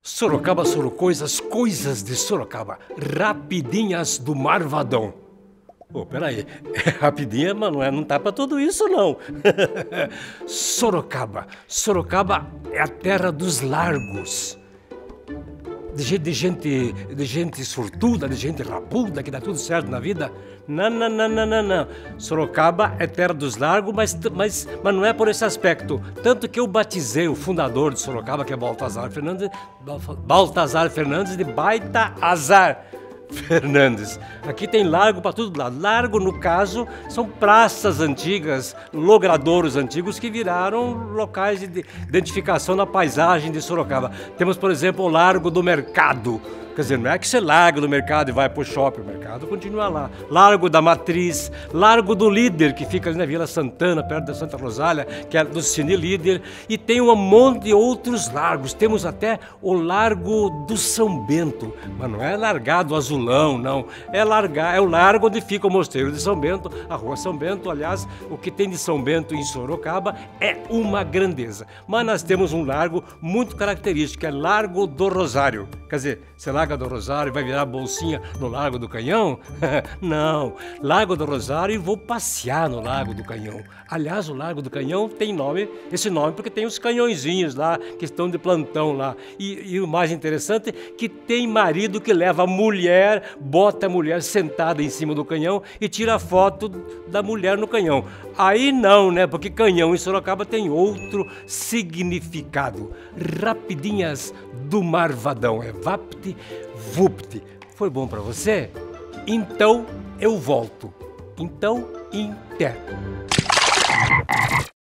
Sorocaba, Sorocoisas, coisas de Sorocaba, rapidinhas do Marvadão. Pô, peraí, é rapidinha, mas não tá pra tudo isso, não. Sorocaba, Sorocaba é a terra dos largos. De gente sortuda, de gente rabuda, que dá tudo certo na vida. Não, não, não, não, não, não. Sorocaba é terra dos largos, mas não é por esse aspecto. Tanto que eu batizei o fundador de Sorocaba, que é Baltazar Fernandes de Baita Azar Fernandes. Aqui tem largo para todo lado. Largo, no caso, são praças antigas, logradouros antigos que viraram locais de identificação na paisagem de Sorocaba. Temos, por exemplo, o Largo do Mercado. Quer dizer, não é que você larga do mercado e vai pro shopping, o mercado continua lá. Largo da Matriz, Largo do Líder, que fica ali na Vila Santana, perto da Santa Rosália, que é do Cine Líder, e tem um monte de outros largos. Temos até o Largo do São Bento, mas não é largado azulão, não. É o largo onde fica o Mosteiro de São Bento, a Rua São Bento. Aliás, o que tem de São Bento em Sorocaba é uma grandeza. Mas nós temos um largo muito característico, que é Largo do Rosário. Quer dizer, você larga do Rosário e vai virar bolsinha no Largo do Canhão? Não, Largo do Rosário e vou passear no Largo do Canhão. Aliás, o Largo do Canhão tem esse nome porque tem os canhõezinhos lá que estão de plantão lá. E o mais interessante é que tem marido que leva a mulher, bota a mulher sentada em cima do canhão e tira a foto da mulher no canhão. Aí não, né? Porque canhão em Sorocaba tem outro significado. Rapidinhas do Marvadão. É Vapt Vupt. Foi bom pra você? Então eu volto. Então, em té.